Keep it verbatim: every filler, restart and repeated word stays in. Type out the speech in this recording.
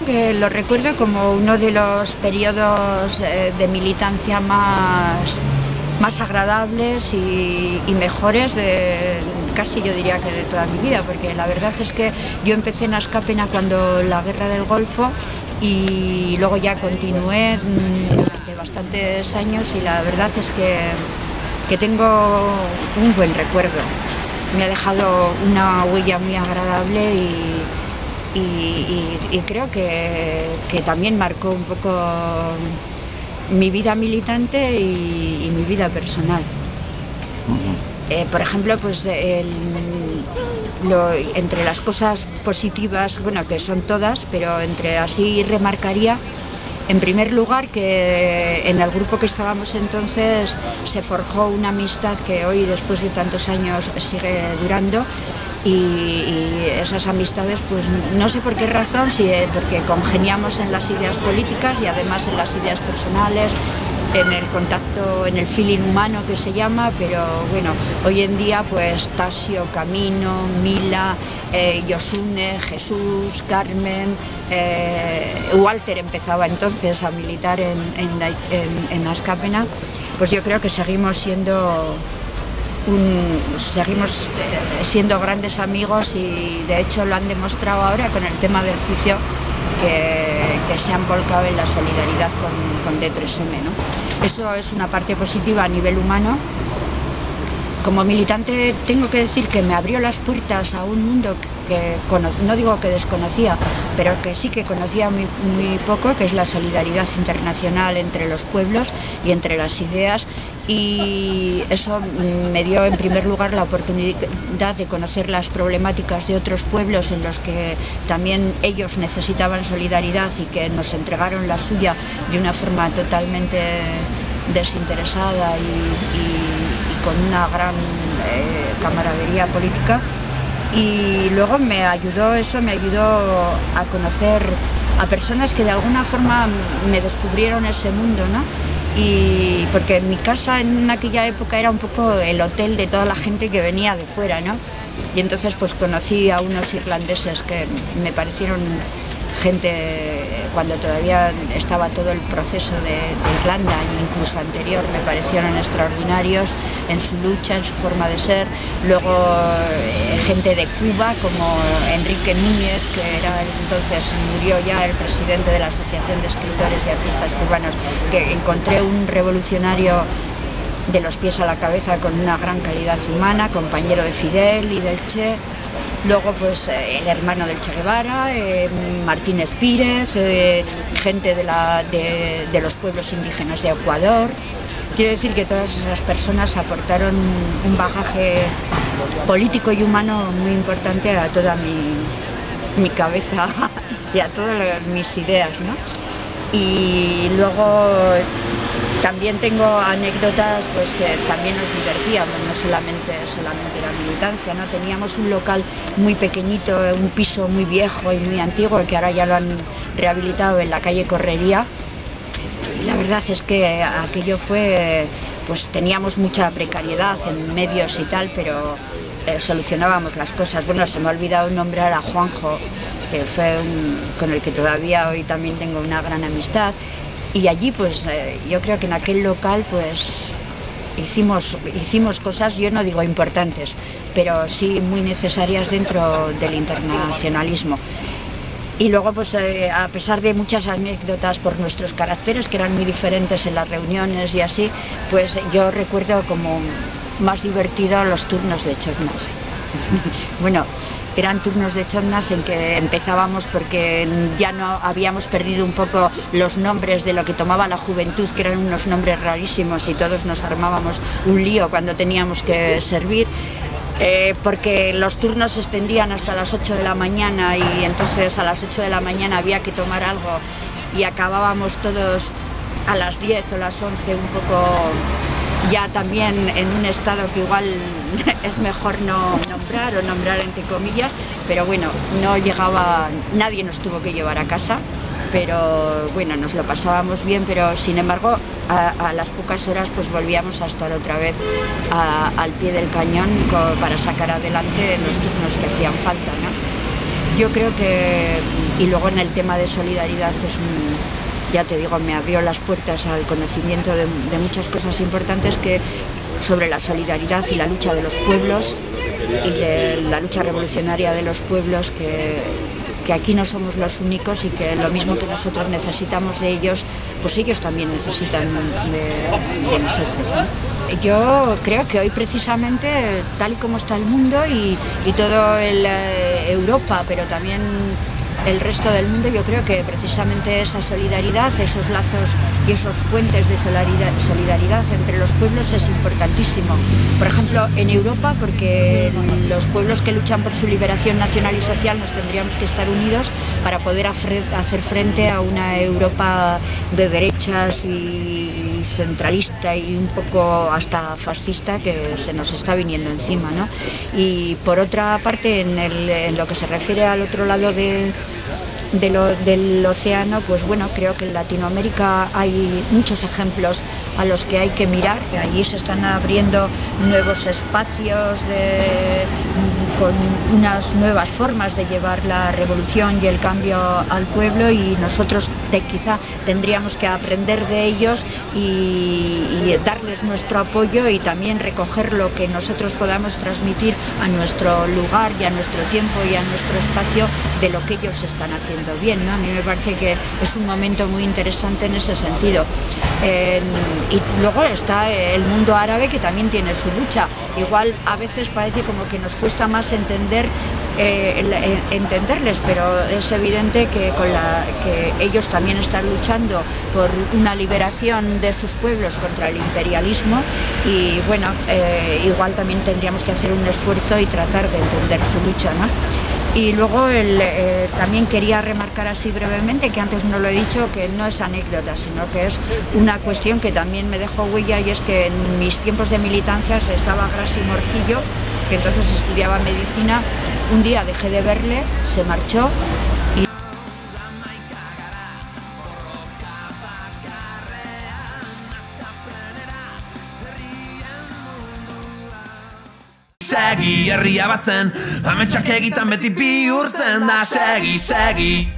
que lo recuerdo como uno de los periodos eh, de militancia más, más agradables y, y mejores de casi yo diría que de toda mi vida, porque la verdad es que yo empecé en Askapena cuando la guerra del Golfo y luego ya continué durante bastantes años y la verdad es que, que tengo un buen recuerdo. Me ha dejado una huella muy agradable y, y, y, y creo que, que también marcó un poco mi vida militante y, y mi vida personal. Eh, por ejemplo, pues el, lo, entre las cosas positivas, bueno, que son todas, pero entre así remarcaría, en primer lugar, que en el grupo que estábamos entonces se forjó una amistad que hoy, después de tantos años, sigue durando. Y, y esas amistades, pues no sé por qué razón, si es porque congeniamos en las ideas políticas y además en las ideas personales, en el contacto, en el feeling humano que se llama, pero bueno, hoy en día pues Tasio, Camino, Mila, eh, Yosune, Jesús, Carmen, eh, Walter empezaba entonces a militar en, en, en, en Askapena, pues yo creo que seguimos siendo Un, seguimos siendo grandes amigos y de hecho lo han demostrado ahora con el tema del juicio que, que se han volcado en la solidaridad con, con D tres eme, ¿no? Eso es una parte positiva a nivel humano. Como militante tengo que decir que me abrió las puertas a un mundo que, no digo que desconocía, pero que sí que conocía muy, muy poco, que es la solidaridad internacional entre los pueblos y entre las ideas, y eso me dio en primer lugar la oportunidad de conocer las problemáticas de otros pueblos en los que también ellos necesitaban solidaridad y que nos entregaron la suya de una forma totalmente desinteresada y, y, y con una gran eh, camaradería política. Y luego me ayudó eso, me ayudó a conocer a personas que de alguna forma me descubrieron ese mundo, ¿no? Y porque mi casa en aquella época era un poco el hotel de toda la gente que venía de fuera, ¿no? Y entonces pues conocí a unos irlandeses que me parecieron gente, cuando todavía estaba todo el proceso de, de Irlanda, incluso anterior, me parecieron extraordinarios en su lucha, en su forma de ser. Luego eh, gente de Cuba como Enrique Núñez, que era entonces, murió ya, el presidente de la Asociación de Escritores y Artistas Cubanos, que encontré un revolucionario de los pies a la cabeza con una gran calidad humana, compañero de Fidel y del Che. Luego pues eh, el hermano del Che Guevara, eh, Martínez Pírez, eh, gente de, la, de, de los pueblos indígenas de Ecuador. Quiero decir que todas esas personas aportaron un bagaje político y humano muy importante a toda mi, mi cabeza y a todas mis ideas, ¿no? Y luego también tengo anécdotas pues que también nos divertíamos, no solamente, solamente la militancia, ¿no? Teníamos un local muy pequeñito, un piso muy viejo y muy antiguo, que ahora ya lo han rehabilitado en la calle Correría. Y la verdad es que aquello fue, pues teníamos mucha precariedad en medios y tal, pero eh, solucionábamos las cosas. Bueno, se me ha olvidado nombrar a Juanjo, que fue un, con el que todavía hoy también tengo una gran amistad. Y allí pues eh, yo creo que en aquel local pues hicimos, hicimos cosas, yo no digo importantes, pero sí muy necesarias dentro del internacionalismo. Y luego pues eh, a pesar de muchas anécdotas por nuestros caracteres, que eran muy diferentes en las reuniones y así, pues yo recuerdo como más divertido los turnos de chotnas. Bueno, eran turnos de chotnas en que empezábamos porque ya no habíamos perdido un poco los nombres de lo que tomaba la juventud, que eran unos nombres rarísimos, y todos nos armábamos un lío cuando teníamos que servir. Eh, porque los turnos se extendían hasta las ocho de la mañana y entonces a las ocho de la mañana había que tomar algo y acabábamos todos a las diez o las once un poco ya también en un estado que igual es mejor no nombrar o nombrar entre comillas, pero bueno, no llegaba, nadie nos tuvo que llevar a casa, pero bueno, nos lo pasábamos bien, pero sin embargo a, a las pocas horas pues volvíamos a estar otra vez a, al pie del cañón co, para sacar adelante los turnos que hacían falta, ¿no? Yo creo que, y luego en el tema de solidaridad, es un, ya te digo, me abrió las puertas al conocimiento de, de muchas cosas importantes que sobre la solidaridad y la lucha de los pueblos y de la lucha revolucionaria de los pueblos, que, que aquí no somos los únicos y que lo mismo que nosotros necesitamos de ellos, pues ellos también necesitan de, de nosotros, ¿no? Yo creo que hoy precisamente, tal y como está el mundo y, y todo el, eh, Europa, pero también el resto del mundo, yo creo que precisamente esa solidaridad, esos lazos y esos puentes de solidaridad, solidaridad entre los pueblos es importantísimo. Por ejemplo, en Europa, porque los pueblos que luchan por su liberación nacional y social nos tendríamos que estar unidos para poder hacer, hacer frente a una Europa de derechas y centralista y un poco hasta fascista que se nos está viniendo encima, ¿no? Y por otra parte, en, el, en lo que se refiere al otro lado de De lo, del océano, pues bueno, creo que en Latinoamérica hay muchos ejemplos a los que hay que mirar, que allí se están abriendo nuevos espacios de, con unas nuevas formas de llevar la revolución y el cambio al pueblo, y nosotros te, quizá tendríamos que aprender de ellos y, y darles nuestro apoyo y también recoger lo que nosotros podamos transmitir a nuestro lugar y a nuestro tiempo y a nuestro espacio de lo que ellos están haciendo bien, ¿no? A mí me parece que es un momento muy interesante en ese sentido. Eh, y luego está el mundo árabe, que también tiene su lucha. Igual a veces parece como que nos cuesta más entender eh, el, el, entenderles, pero es evidente que, con la, que ellos también están luchando por una liberación de sus pueblos contra el imperialismo, y bueno, eh, igual también tendríamos que hacer un esfuerzo y tratar de entender su lucha, ¿no? Y luego el, eh, también quería remarcar así brevemente, que antes no lo he dicho, que no es anécdota, sino que es una cuestión que también me dejó huella, y es que en mis tiempos de militancia estaba Grassi Morcillo, que entonces estudiaba medicina. Un día dejé de verle, se marchó y Segi, herria batzen, ametsak egiten beti bihurtzen da. Segi, segi